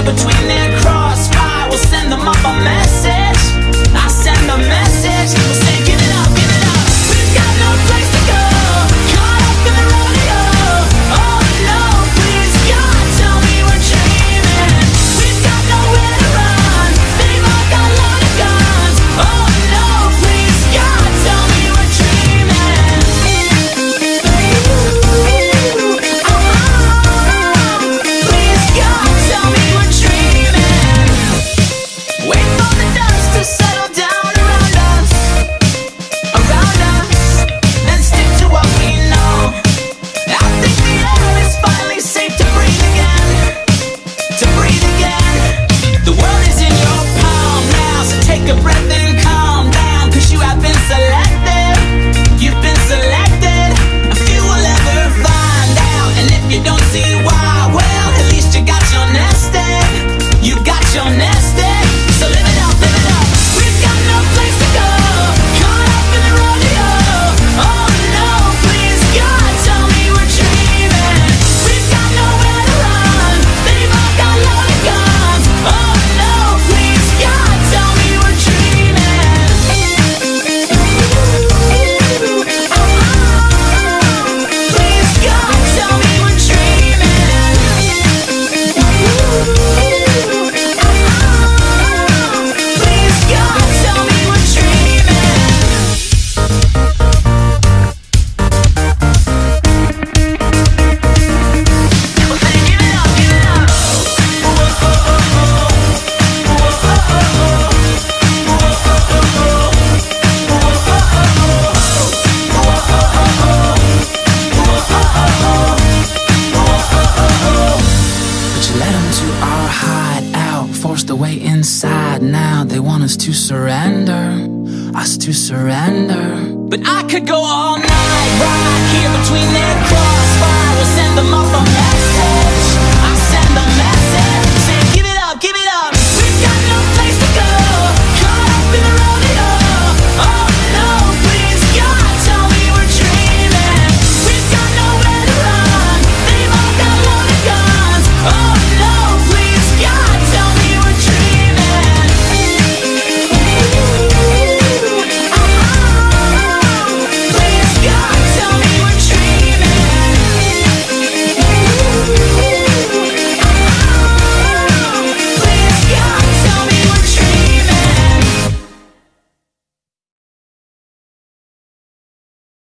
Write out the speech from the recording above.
here between their crossfire. We'll send them up a message. I send a message. We'll say, give it up, give it up. We've got no place to go. Caught up in the rodeo. Oh no, please God, tell me we're dreaming. We've got nowhere to run. They've all got loaded guns. Oh no, please God, tell me we're dreaming. Please God, tell me we're dreaming. Wait for the dust to settle down around us, and stick to what we know. I think the air is finally safe to breathe again, to breathe again. The world is in your palm now, so take a breath and calm down, 'cause you have been selected, you've been selected. A few will ever find out, and if you don't see why, well, at least you got your nest egg. You got your nest egg, so live it up, live it up. We've got no place to go, caught up in the rodeo. Oh no, please God, tell me we're dreaming. We've got nowhere to run, they've all got loaded guns. Oh no, please God, tell me we're dreaming. Please God, tell me we're dreaming. Please God, tell me we're dreaming. Well, say, give it up, give it up. But you led them to our hideout, forced the way inside. Now they want us to surrender, us to surrender. But I could go all night, right here between their crossfire. We'll send them up a